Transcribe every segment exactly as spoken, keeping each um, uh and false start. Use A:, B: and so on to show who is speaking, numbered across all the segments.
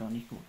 A: doch nicht gut.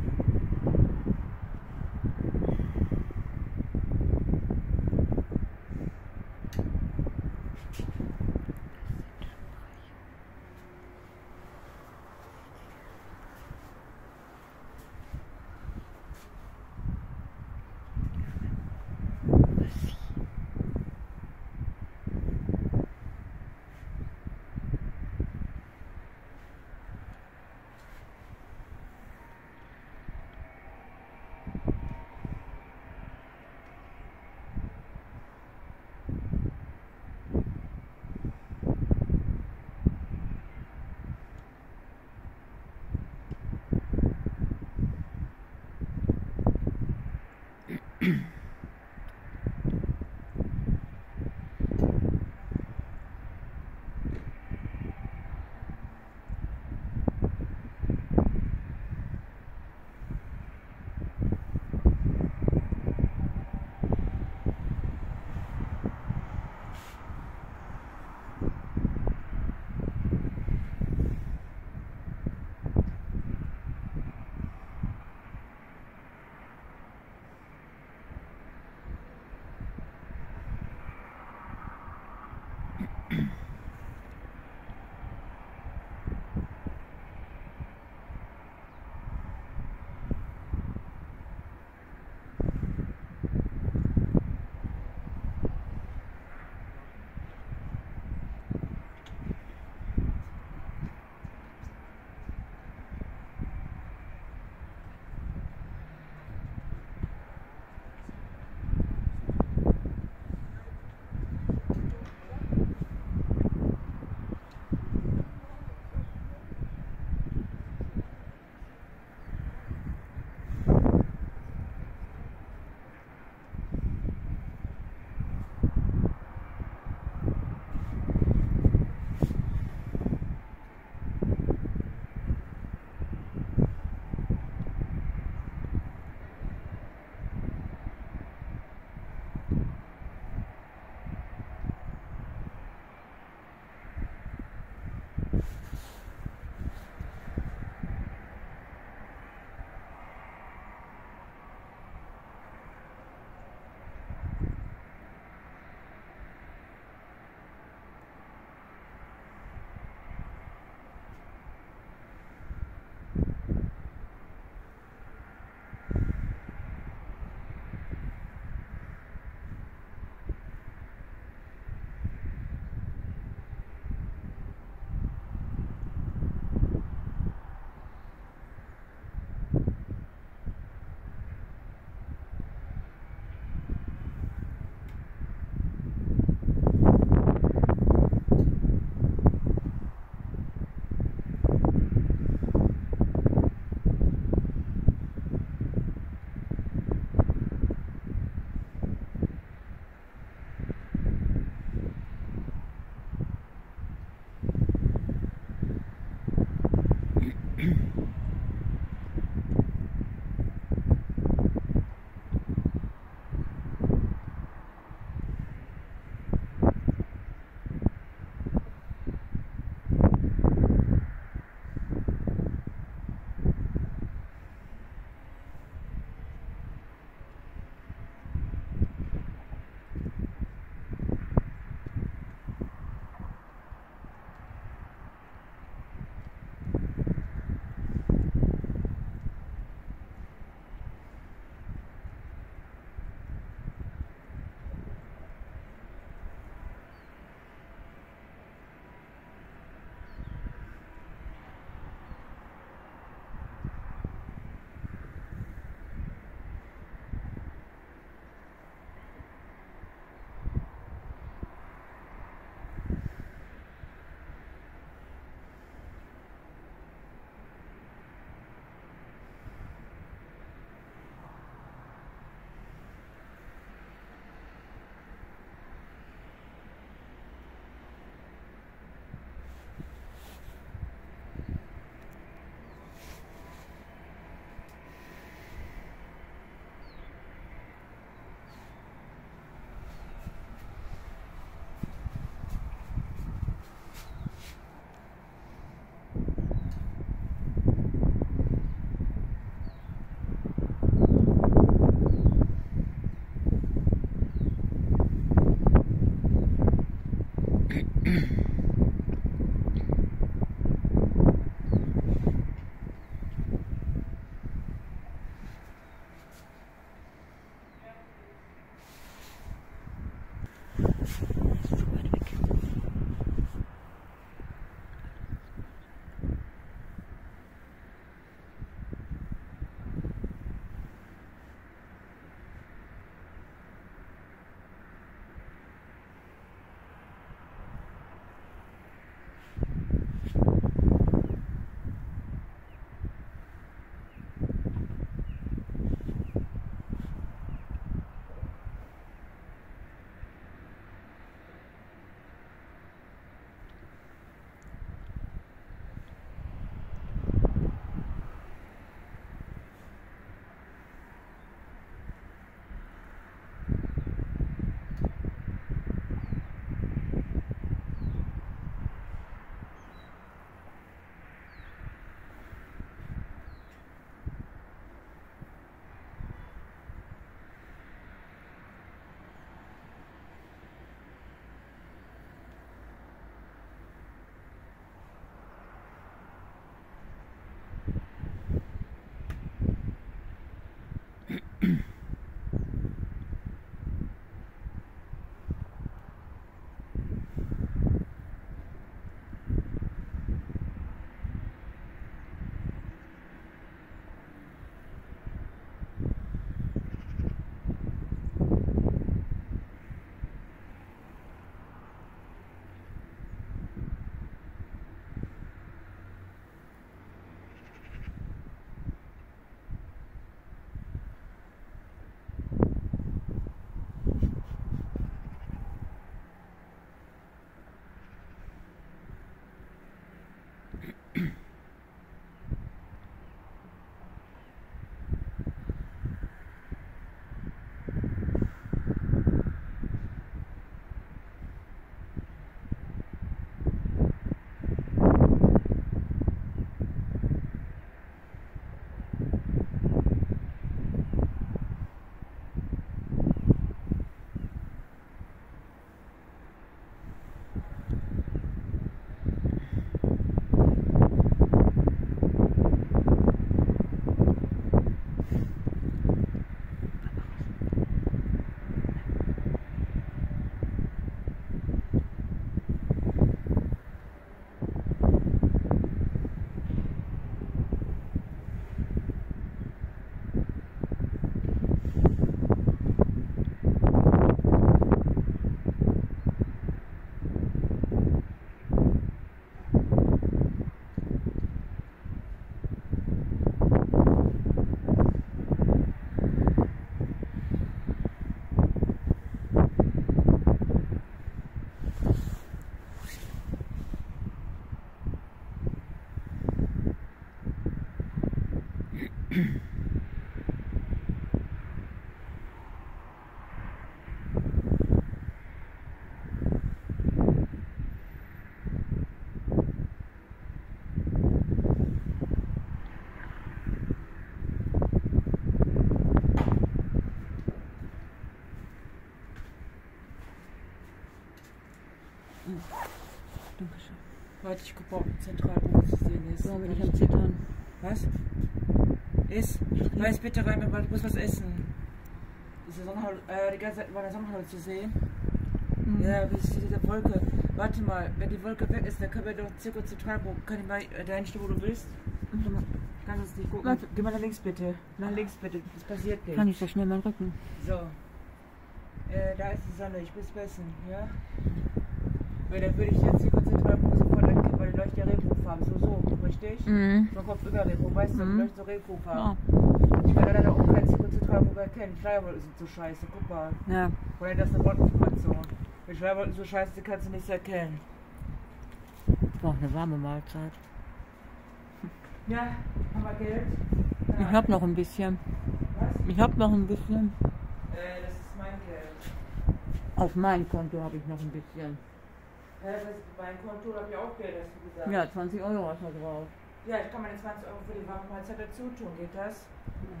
A: Warte, ich gucke, ob ein Zentralbogen zu sehen ist.
B: So, bin ich am Zittern.
A: Was? Ist? Weiß bitte rein, weil ich muss was essen. Ist die Sonnenhalle, äh, die ganze Zeit war der Sonnenhalle zu sehen? Mhm. Ja, wie ist diese Wolke? Warte mal, wenn die Wolke weg ist, dann können wir doch circa Zentralbogen. Kann ich mal dahin stehen, wo du willst? Mhm. Ich kann das nicht gucken. Warte. Geh mal nach links bitte. Nach links bitte, das passiert nicht.
B: Kann ich so schnell meinen Rücken?
A: So. Äh, da ist die Sonne, ich muss messen, ja? Weil dann würde ich jetzt die Zentralbogen sofort erkennen, weil die leuchtet ja Regenbogenfarben, so, so, richtig? Mhm. Von Kopf über Regenbogen, weißt du, mhm. Die leuchtet so Regenbogenfarben. Ja. Ich kann leider auch keinen Zentralbogen erkennen. Schleierwolken sind so scheiße, guck mal. Ja. Oder das ist eine Wolkeninformation. Wenn Schleierwolken so scheiße sind, kannst du nichts erkennen.
B: Ich brauche eine warme Mahlzeit.
A: Ja, haben wir Geld? Ja.
B: Ich hab noch ein bisschen.
A: Was?
B: Ich hab noch ein bisschen.
A: Äh, das ist mein Geld.
B: Auf mein Konto habe ich noch ein bisschen.
A: Ja, das ist mein Konto, habe ich auch Geld, hast du gesagt.
B: Ja, zwanzig Euro hast du drauf.
A: Ja, ich kann meine zwanzig Euro für die warme Mahlzeit dazu tun, geht das?
B: Ja.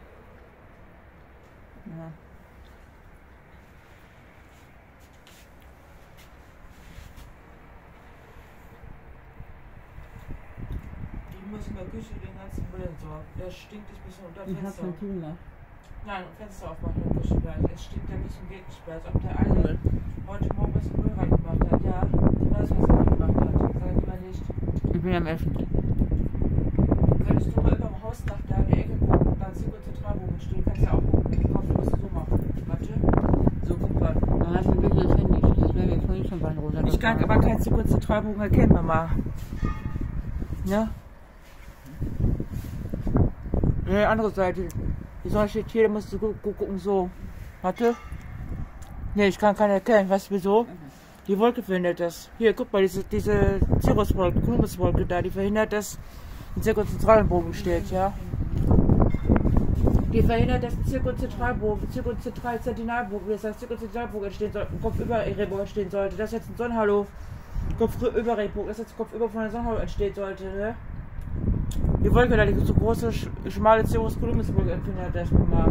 B: Ja.
A: Ich muss in der Küche den ganzen Müll entsorgen. Der stinkt, ich muss unter
B: Ich hab's nicht gemacht.
A: Nein, Fenster aufmachen in der Küche gleich. Es stinkt ja nicht und geht nicht mehr. Als ob der eine heute Morgen was in den Müll reingemacht hat. Ja, die weiß, was er gemacht hat. Sag lieber nicht.
B: Ich bin am Essen.
A: Könntest du mal über dem Hausdach da in die Ecke gucken und dann Zirkel Zentralbogen stehen? Kannst du ja auch gucken. Ich hoffe, du musst es so machen. Warte. So, guck mal.
B: Dann hast du ein bisschen das Handy. Das wäre mir vorhin schon bei Rosa.
A: Ich kann aber keinen Zirkel Zentralbogen erkennen, Mama. Ja? Ne, andere Seite. Die Sonne steht hier, da musst du gu gu gucken, so. Warte. Ne, ich kann keinen erkennen. Weißt du wieso? Die Wolke verhindert das. Hier, guck mal, diese, diese Cirruswolke, Columbuswolke da, die verhindert, dass ein Zirkelzentralbogen steht, ja? Die verhindert, dass ein Zirkelzentralbogen, Zirkelzentralbogen, das heißt Zirkelzentralbogen entstehen sollte, ein Kopfüberregenbogen entstehen sollte. Das ist jetzt ein Sonnenhallo, Kopfüberregenbogen, das jetzt Kopfüber von der Sonnenhallo entstehen sollte, ne? Die Wolke da, die so große, schmale Cirrus Columbus-Wolke empfindet das mal.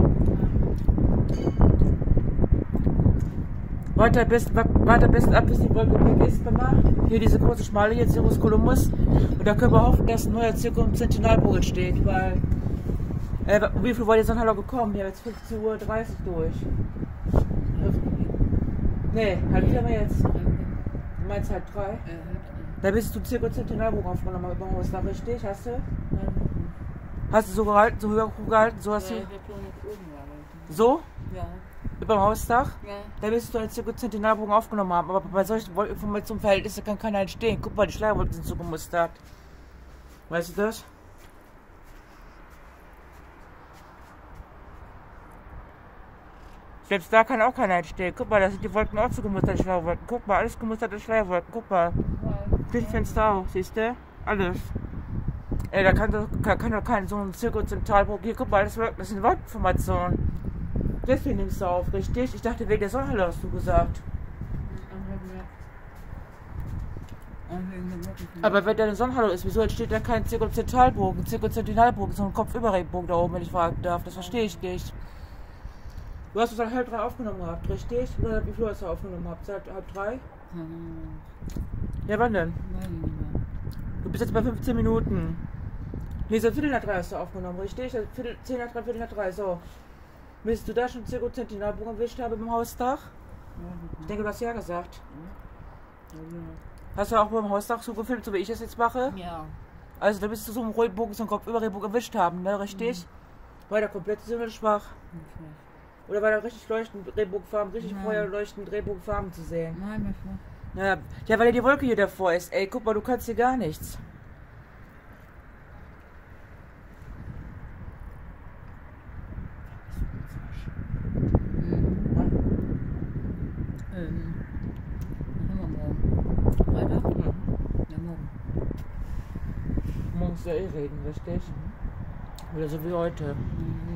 A: Weiter best, weiter best ab, bis die Wolke weg ist, Mama. Hier diese große, schmale hier, Cirrus Columbus. Und da können wir hoffen, dass ein neuer Zirkumzentinalbogen entsteht, weil. Äh, wie viel war die Sonnenhallo gekommen? Ja, jetzt fünfzehn Uhr dreißig durch. Nee, halb vier haben wir jetzt. Du meinst halb drei? Da bist du Zirkumzentinalbogen aufgenommen, über Haus, war richtig? Hast du? Hast du so gehalten, so höher gehalten? So hast du. So?
B: Ja.
A: Über dem Hausdach?
B: Ja.
A: Da wirst du als Zentinalbogen aufgenommen haben. Aber bei solchen Wolkeninformationenverhältnissen kann keiner entstehen. Guck mal, die Schleierwolken sind so gemustert. Weißt du das? Selbst da kann auch keiner entstehen. Guck mal, da sind die Wolken auch so gemustert, die Schleierwolken. Guck mal, alles gemusterte Schleierwolken. Guck mal. Fenster auch, siehst du? Alles. Ey, da kann doch, kann, kann doch kein so ein Zirkelzentralbogen. Hier, guck mal, das, das sind Wolkeninformationen. Deswegen nimmst du auf, richtig? Ich dachte, wegen der Sonnenhalle hast du gesagt. Aber wenn da eine Sonnenhalle ist, wieso entsteht da kein Zirkelzentralbogen, Zirkelzentralbogen, so ein Kopfüberregenbogen da oben, wenn ich fragen darf? Das verstehe ich nicht. Du hast es dann halb drei aufgenommen gehabt, richtig? Oder wie viel hast du aufgenommen gehabt? Seit halb drei? Ja, wann denn? Du bist jetzt bei fünfzehn Minuten. Nee, so Viertel nach drei hast du aufgenommen, richtig? Viertel, zehn nach drei, Viertel nach drei, so. Willst du da schon Zirkelzentralbogen erwischt haben beim Hausdach? Ich denke, du hast ja gesagt. Hast du auch beim Hausdach so gefilmt, so wie ich das jetzt mache?
B: Ja.
A: Also da bist du so einen Regenbogen, so einen Kopfüberregenbogen erwischt haben, ne? Richtig? Mhm. War der komplett so schwach? Okay. Oder war da richtig leuchtend Regenbogenfarben, richtig Feuer leuchtend Regenbogenfarben zu sehen?
B: Nein, das war.
A: Ja, ja, weil ja die Wolke hier davor ist. Ey, guck mal, du kannst hier gar nichts.
B: Ähm, was haben wir morgen? Freitag? Mhm. Ja, morgen.
A: Morgen ist ja eh Regen, richtig? Mhm. Oder so wie heute. Mhm.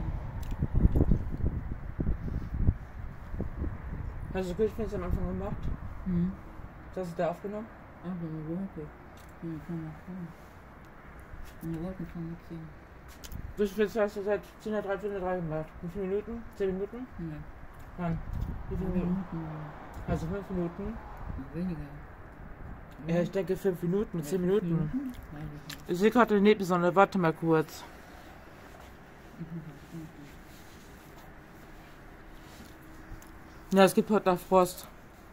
A: Hast du das Küchenfenster am Anfang gemacht? Mhm. Was hast du da aufgenommen?
B: Ach, eine Wolke. Die kann man fahren. Eine Wolke kann man sehen.
A: Küchenfenster hast du seit zehn Uhr drei, Viertel drei gemacht. Wie viele Minuten? zehn Minuten? Ja, ich denke fünf Minuten, zehn Minuten.
B: Minuten?
A: Ich sehe gerade neben die Sonne, warte mal kurz. Ja, es gibt heute noch Frost.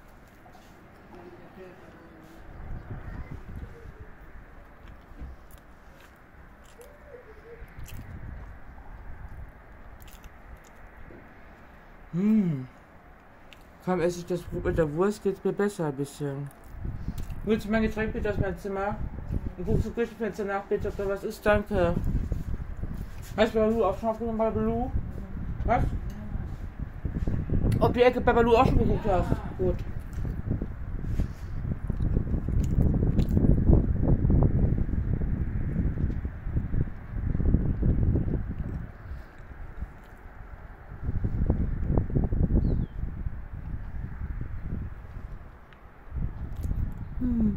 A: Hm. Kaum esse ich das Brot mit der Wurst, geht's mir besser ein bisschen. Willst du mein Getränk bitte aus meinem Zimmer? Ich rufe zur Küchenfenster nach, bitte, ob da was ist, danke. Hast du Babalu auch schon aufgenommen, Babalu? Was? Ob die Ecke Babalu auch schon geguckt hast? Gut. Hm.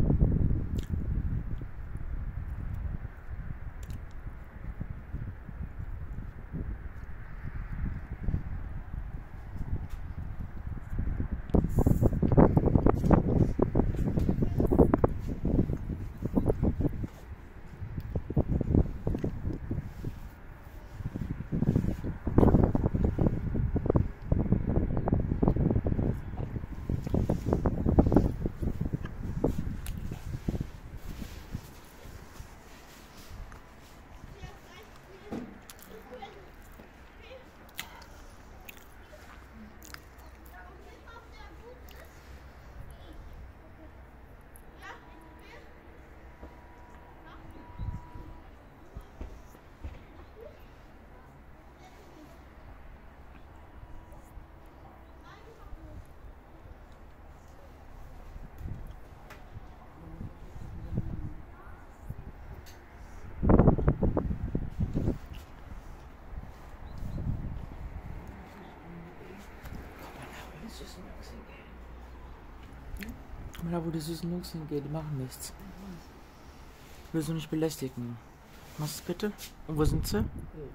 A: Da, wo die süßen Jungs hingehen, die machen nichts. Ich will sie nicht belästigen. Machst du es bitte? Und wo sind sie?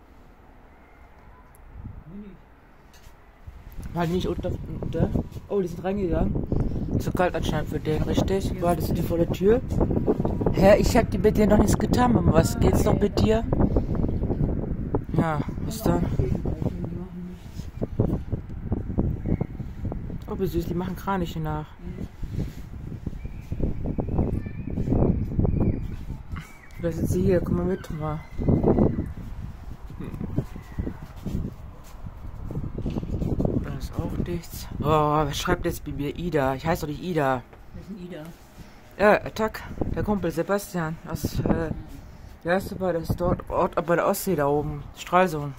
A: War die nicht unter, unter? Oh, die sind reingegangen. Ist so kalt anscheinend für den, richtig? War das die vor der Tür? Hä, ich hab die mit dir noch nichts getan, Mama. Was geht's noch mit dir? Ja, was dann? Oh, wie süß, die machen Kraniche nach. Da sind sie hier, komm mal mit, mal. Da ist auch nichts. Oh, wer schreibt jetzt bei mir? Ida. Ich heiße doch nicht Ida.
B: Wer ist denn Ida?
A: Ja, Attack. Der Kumpel Sebastian. Aus, äh, der erste bei das dort Ort bei der Ostsee da oben. Stralsund.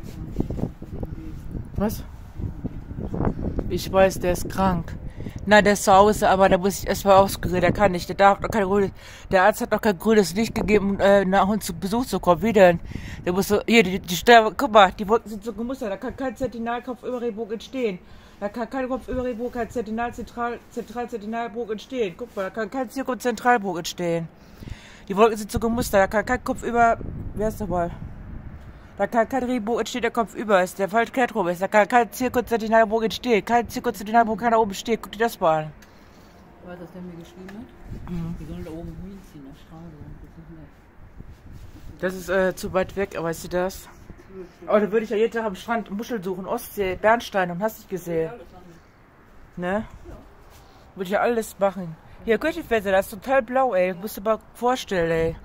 A: Was? Ich weiß, der ist krank. Na, der ist zu Hause, aber da muss ich erstmal auskurieren. Der kann nicht. Der darf noch kein grünes. Der Arzt hat noch kein grünes Licht gegeben, äh, nach uns zu Besuch zu kommen. Wie denn? Der muss so. Hier, die, die Sterne. Guck mal, die Wolken sind so gemustert. Da kann kein Zentinalkopfüberrehbruch entstehen. Da kann kein Kopfüberrehbruch, kein Zentinal-Zentral, Zentral-Zentinalbruch entstehen. Guck mal, da kann kein Zirkumzentralbruch entstehen. Die Wolken sind so gemustert. Da kann kein Kopf über. Wer ist dabei? Da kann kein Rehbruch entstehen, der Kopf über ist, der falsch kehrt rum ist. Da kann kein Zirkumzentinalbruch entstehen. Kein Zirkumzentinalbruch kann da oben stehen. Guck dir das mal an.
B: Weißt du, was der mir geschrieben hat? Mhm. Wir sollen da oben hinziehen, nach Stralsund.
A: Das ist äh, zu weit weg, weißt du das? Aber da würde ich ja jeden Tag am Strand Muscheln suchen, Ostsee, Bernstein, und hast du gesehen? Ne? Ja. Würde ich ja alles machen. Hier, Küchenfenster, das ist total blau, ey. Musst du dir mal vorstellen, ey.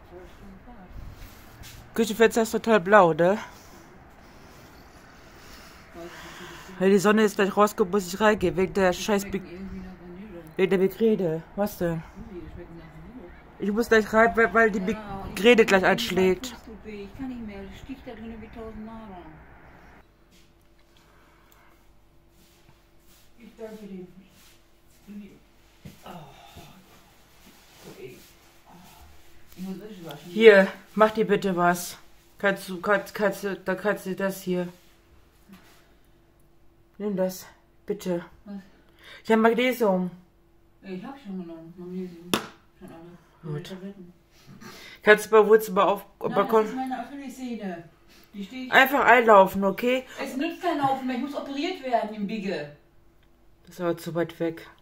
A: Küchenfenster ist total blau, ne? Weil die Sonne ist gleich rausgekommen, muss ich reingehen, wegen der scheiß Be wegen der Begrede. Was denn? Ich muss gleich rein, weil, weil die Begrede gleich einschlägt.
B: Ich kann nicht mehr, ich sticht da drin wie tausend Nadel. Ich danke dir.
A: Hier, mach dir bitte was. Kannst du, kannst, kannst du, da kannst du das hier. Nimm das, bitte. Was? Ich habe Magnesium.
B: Ich hab schon genommen, Magnesium. Schon alle.
A: Gut. Kannst du bei Wohnzimmer auf
B: Nein,
A: Balkon?
B: Das ist meine Achillessehne. Die steht.
A: Einfach einlaufen, okay?
B: Es nützt kein Laufen mehr, ich muss operiert werden im Bigge.
A: Das ist aber zu weit weg.